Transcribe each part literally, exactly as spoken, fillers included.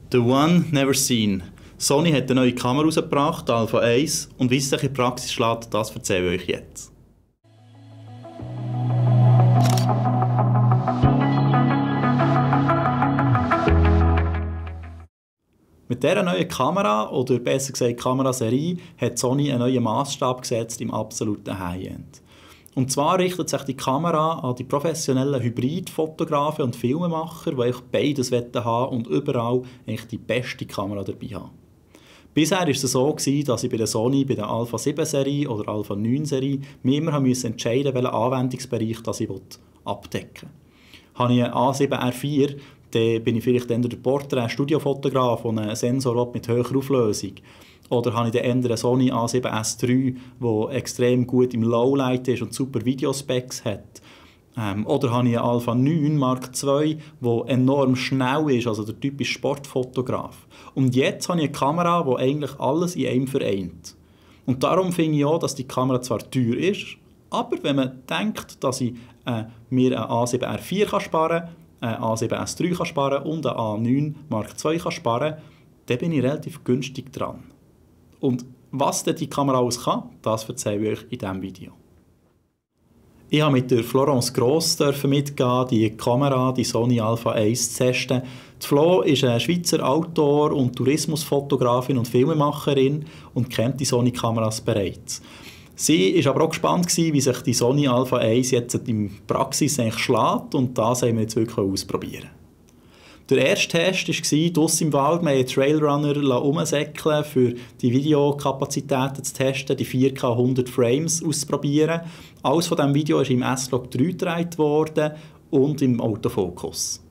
The One Never Seen. Sony hat eine neue Kamera herausgebracht, die Alpha eins, und wie es sich in der Praxis schlägt, das erzähle ich euch jetzt. Mit dieser neuen Kamera, oder besser gesagt Kameraserie, hat Sony einen neuen Massstab gesetzt im absoluten High-End. Und zwar richtet sich die Kamera an die professionellen Hybrid-Fotografen und Filmemacher, die beides haben und überall die beste Kamera dabei haben. Bisher war es so, dass ich bei der Sony, bei der Alpha sieben Serie oder Alpha neun Serie, mir immer entscheiden musste, welchen Anwendungsbereich ich abdecken will. Habe ich einen A sieben R vier, dann bin ich vielleicht der Porträt-Studiofotograf, der einen Sensor mit höherer Auflösung. Oder habe ich den anderen Sony A sieben S drei, der extrem gut im Lowlight ist und super Videospecs hat. Ähm, oder habe ich einen Alpha neun Mark zwei, der enorm schnell ist, also der typische Sportfotograf. Und jetzt habe ich eine Kamera, die eigentlich alles in einem vereint. Und darum finde ich auch, dass die Kamera zwar teuer ist, aber wenn man denkt, dass ich äh, mir einen A sieben R vier kann sparen kann, einen A sieben S drei kann sparen und einen A neun Mark zwei kann sparen, dann bin ich relativ günstig dran. Und was denn die Kamera alles kann, das erzähle ich euch in diesem Video. Ich durfte mit der Florence Gross mitgehen, die Kamera, die Sony Alpha eins zu testen. Die Flo ist eine Schweizer Autor- und Tourismusfotografin und Filmemacherin und kennt die Sony-Kameras bereits. Sie war aber auch gespannt, wie sich die Sony Alpha eins jetzt in der Praxis schlägt, und das haben wir jetzt wirklich ausprobieren. Der erste Test war draussen im Wald. Wir haben einen Trailrunner umsäckeln, für die Videokapazitäten zu testen, die vier K hundert Frames auszuprobieren. Alles von diesem Video ist im S Log drei gedreht worden und im Autofokus.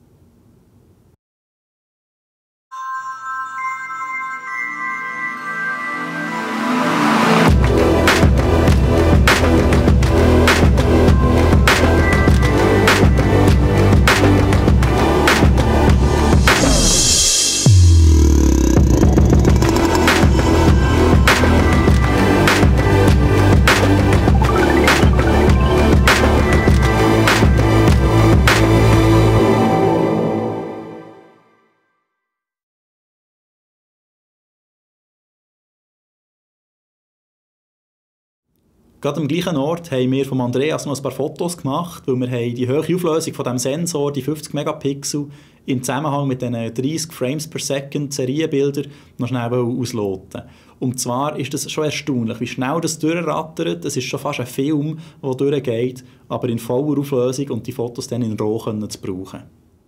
Gerade am gleichen Ort haben wir von Andreas noch ein paar Fotos gemacht, weil wir haben die hohe Auflösung von diesem Sensor, die fünfzig Megapixel, im Zusammenhang mit diesen dreißig Frames per Second Serienbildern noch schnell ausloten. Und zwar ist es schon erstaunlich, wie schnell das durchrattert. Es ist schon fast ein Film, der durchgeht, aber in voller Auflösung und die Fotos dann in RAW können zu brauchen.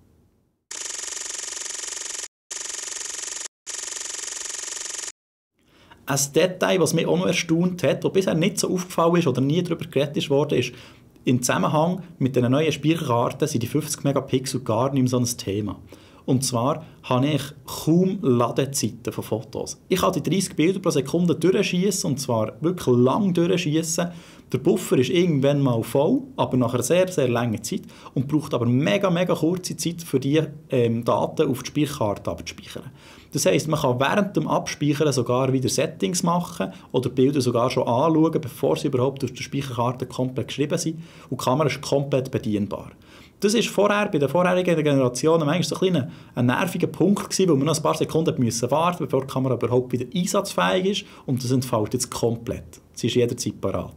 Ein Detail, das mich auch noch erstaunt hat, das bisher nicht so aufgefallen ist oder nie darüber geredet wurde, ist, im Zusammenhang mit den neuen Speicherkarten sind die fünfzig Megapixel gar nicht mehr so ein Thema. Und zwar habe ich kaum Ladezeiten von Fotos. Ich kann die dreißig Bilder pro Sekunde durchschießen, und zwar wirklich lang durchschießen. Der Buffer ist irgendwann mal voll, aber nach einer sehr, sehr langen Zeit, und braucht aber mega, mega kurze Zeit, für die ähm, Daten auf die Speicherkarte abzuspeichern. Das heisst, man kann während dem Abspeichern sogar wieder Settings machen oder die Bilder sogar schon anschauen, bevor sie überhaupt auf der Speicherkarte komplett geschrieben sind, und die Kamera ist komplett bedienbar. Das war vorher, bei den vorherigen Generationen manchmal so ein, ein, ein nerviger Punkt gewesen, weil wir noch ein paar Sekunden müssen warten, bevor die Kamera überhaupt wieder einsatzfähig ist, und das entfällt jetzt komplett. Sie ist jederzeit parat.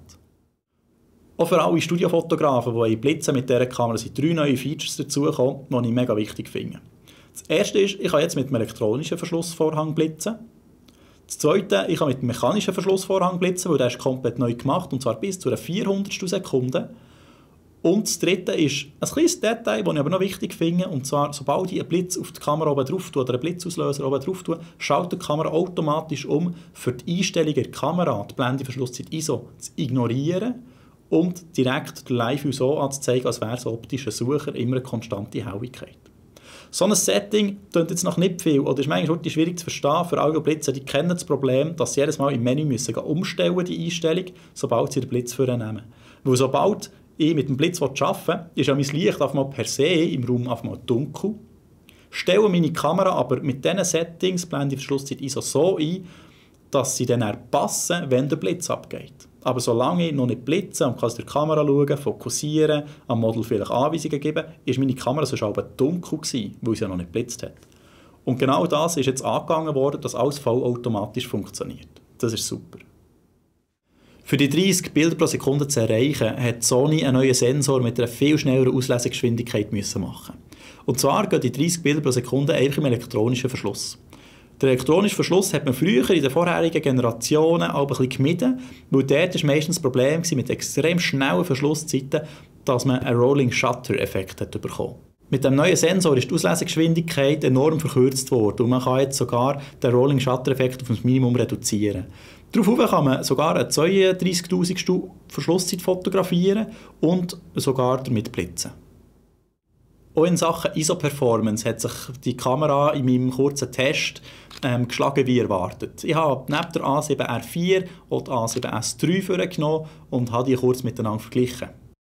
Auch für alle Studiofotografen, die blitzen mit dieser Kamera, sind drei neue Features dazugekommen, die ich mega wichtig finde. Das erste ist, ich kann jetzt mit dem elektronischen Verschlussvorhang blitzen. Das zweite, ich kann mit dem mechanischen Verschlussvorhang blitzen, weil der ist komplett neu gemacht, und zwar bis zu einer vierhundertstel Sekunde. Und das dritte ist ein kleines Detail, das ich aber noch wichtig finde, und zwar, sobald ich einen Blitz auf die Kamera oben drauf tue, oder einen Blitzauslöser oben drauf tue, schaltet die Kamera automatisch um, für die Einstellung der Kamera, die Blendeverschlusszeit I S O, zu ignorieren und direkt den Live-View so anzuzeigen, als wäre es ein optischer Sucher immer eine konstante Helligkeit. So ein Setting klingt jetzt noch nicht viel, oder ist manchmal schwierig zu verstehen. Für alle Blitzer, die kennen das Problem, dass sie jedes Mal im Menü müssen umstellen müssen, die Einstellung, sobald sie den Blitz vornehmen. Weil sobald ich mit dem Blitz arbeiten will, ist ja mein Licht auf einmal per se im Raum auf einmal dunkel. Stelle meine Kamera aber mit diesen Settings, Blende, Verschlusszeit I S O, so ein, dass sie dann passen, wenn der Blitz abgeht. Aber solange ich noch nicht blitze und kann aus der Kamera schauen, fokussieren, am Model vielleicht Anweisungen geben, ist meine Kamera sonst auch dunkel gewesen, weil sie ja noch nicht blitzt hat. Und genau das ist jetzt angegangen worden, dass alles vollautomatisch funktioniert. Das ist super. Für die dreißig Bilder pro Sekunde zu erreichen, hat Sony einen neuen Sensor mit einer viel schnelleren Auslesungsgeschwindigkeit müssen machen. Und zwar gehen die dreißig Bilder pro Sekunde einfach im elektronischen Verschluss. Den elektronischen Verschluss hat man früher in den vorherigen Generationen auch ein bisschen gemieden, weil dort war meistens das Problem mit extrem schnellen Verschlusszeiten, dass man einen Rolling-Shutter-Effekt bekommen hat. Mit dem neuen Sensor ist die Auslesungsgeschwindigkeit enorm verkürzt worden und man kann jetzt sogar den Rolling-Shutter-Effekt auf das Minimum reduzieren. Daraufhin kann man sogar eine zweiunddreißigtausend Verschlusszeit fotografieren und sogar damit blitzen. Auch in Sachen I S O-Performance hat sich die Kamera in meinem kurzen Test ähm, geschlagen wie erwartet. Ich habe neben der A sieben R vier auch die A sieben S drei vorgenommen und habe die kurz miteinander verglichen.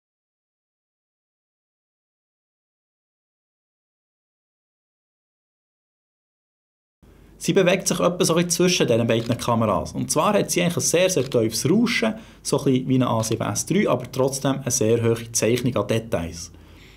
Sie bewegt sich etwa so zwischen diesen beiden Kameras. Und zwar hat sie eigentlich ein sehr, sehr tiefes Rauschen, so ein bisschen wie eine A sieben S drei, aber trotzdem eine sehr hohe Zeichnung an Details.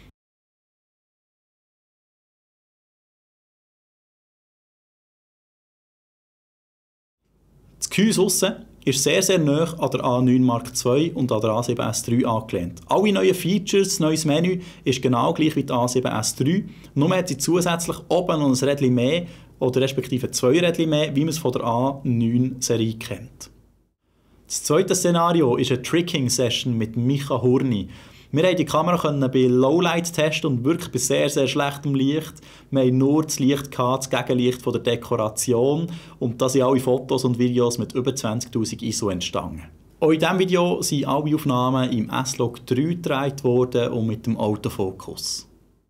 Das Gehäuse aussen ist sehr, sehr nah an der A neun Mark zwei und an der A sieben S drei angelehnt. Alle neuen Features, das neues Menü ist genau gleich wie die A sieben S drei, nur hat sie zusätzlich oben noch ein Rädchen mehr, oder respektive zwei Rädchen mehr, wie man es von der A neun Serie kennt. Das zweite Szenario ist eine Tricking-Session mit Micha Hurni. Wir konnten die Kamera bei Lowlight testen und wirklich bei sehr, sehr schlechtem Licht. Wir hatten nur das Licht, das Gegenlicht von der Dekoration und da sind alle Fotos und Videos mit über zwanzigtausend I S O entstanden. Auch in diesem Video sind alle Aufnahmen im S-Log drei gedreht worden und mit dem Autofokus.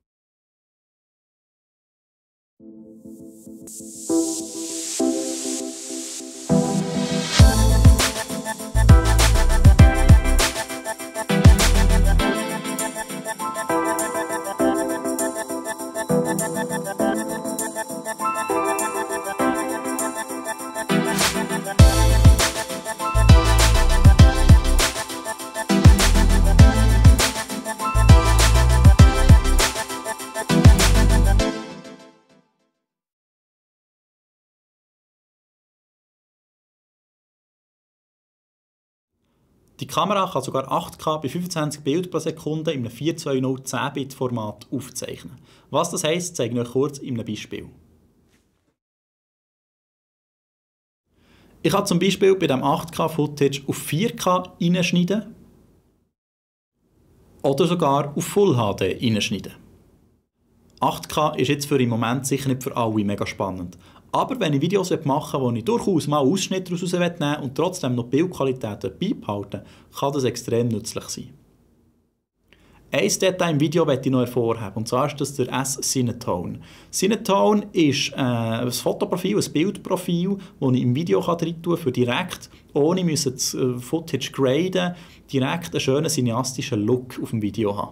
Die Kamera kann sogar acht K bei fünfundzwanzig Bilder pro Sekunde in einem vier zwei null zehn Bit Format aufzeichnen. Was das heisst, zeige ich euch kurz in einem Beispiel. Ich kann zum Beispiel bei diesem acht K Footage auf vier K hineinschneiden oder sogar auf Full H D hineinschneiden. acht K ist jetzt für im Moment sicher nicht für alle mega spannend. Aber wenn ich Videos machen will, wo ich durchaus mal Ausschnitte daraus nehmen und trotzdem noch die Bildqualität beibehalten, kann das extrem nützlich sein. Ein Detail im Video möchte ich noch hervorheben, und zwar ist das der S-Cinetone. Cinetone ist äh, ein Fotoprofil, ein Bildprofil, das ich im Video rein tun kann, für direkt, ohne das äh, Footage graden, direkt einen schönen cineastischen Look auf dem Video haben.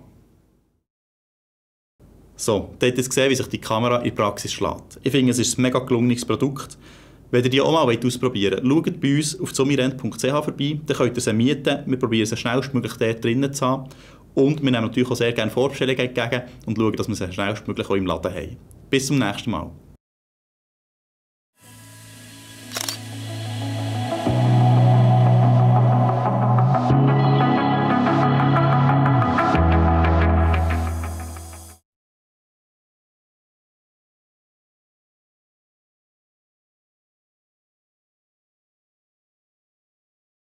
So, ihr habt jetzt gesehen, wie sich die Kamera in der Praxis schlägt. Ich finde, es ist ein mega gelungenes Produkt. Wenn ihr die auch mal ausprobieren wollt, schaut bei uns auf zomirent punkt c h vorbei, dann könnt ihr sie mieten. Wir probieren sie schnellstmöglich dort drinnen zu haben. Und wir nehmen natürlich auch sehr gerne Vorbestellungen entgegen und schauen, dass wir sie schnellstmöglich auch im Laden haben. Bis zum nächsten Mal.